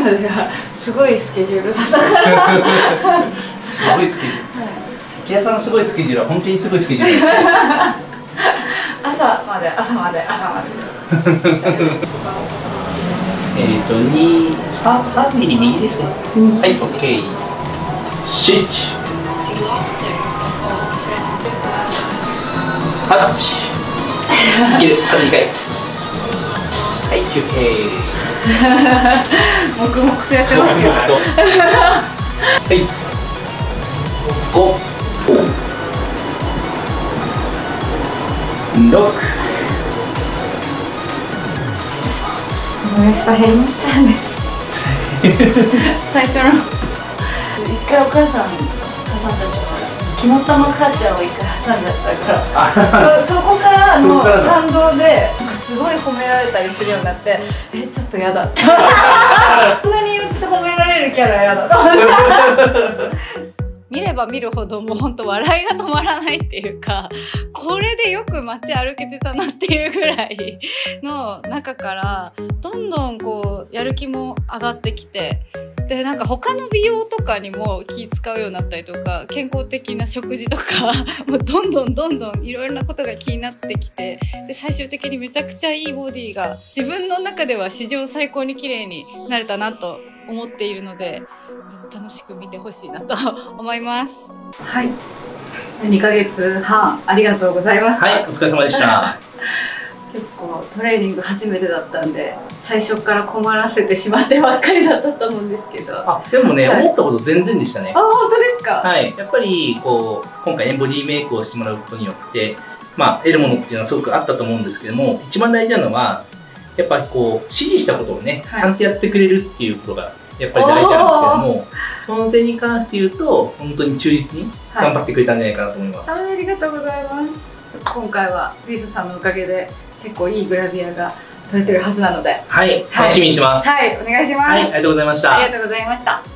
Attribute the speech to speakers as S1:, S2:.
S1: までがすごいスケジュールだったから
S2: すごいスケジュール。木屋さんのすごいスケジュールは本当にすごいスケジュール。
S1: 朝まで。
S2: 3ミリ右ですね。はい、オッケー。シッチ。8。いける、あと2回です。はい、休憩。
S1: 黙々とやってますけど。
S2: はい。5。6。
S1: おやつ大変でしたね。最初の一回お母さん挟んじゃったから、肝っ玉母ちゃんを一回挟んじゃったから、そこからの感動で。すごい褒められたりするようになって、ちょっと嫌だって。こんなに言って褒められるキャラ嫌だと思って。見れば見るほどもうほんと笑いが止まらないっていうか、これでよく街歩けてたなっていうぐらいの中からどんどんこうやる気も上がってきて、でなんか他の美容とかにも気使うようになったりとか、健康的な食事とかもうどんどんいろいろなことが気になってきて、で最終的にめちゃくちゃいいボディが自分の中では史上最高に綺麗になれたなと思っているので、楽しく見てほしいなと思います。はい、2ヶ月半ありがとうございました。
S2: はい、お疲れ様でした。
S1: 結構トレーニング初めてだったんで、最初から困らせてしまってばっかりだったと思うんですけど。
S2: でもね、思ったこと全然でしたね。
S1: 本当ですか？はい、
S2: やっぱりこう今回ねボディメイクをしてもらうことによって、得るものっていうのはすごくあったと思うんですけども、一番大事なのはやっぱりこう指示したことをね、ちゃんとやってくれるっていうことがやっぱり大事なんですけども、その点に関して言うと本当に忠実に頑張ってくれたんじゃないかなと思います。
S1: ありがとうございます。今回はリズさんのおかげで結構いいグラビアが撮れてるはずなので、
S2: はい、楽しみにしてます。
S1: はい、お願いします。
S2: はい、ありがとうございました。
S1: ありがとうございました。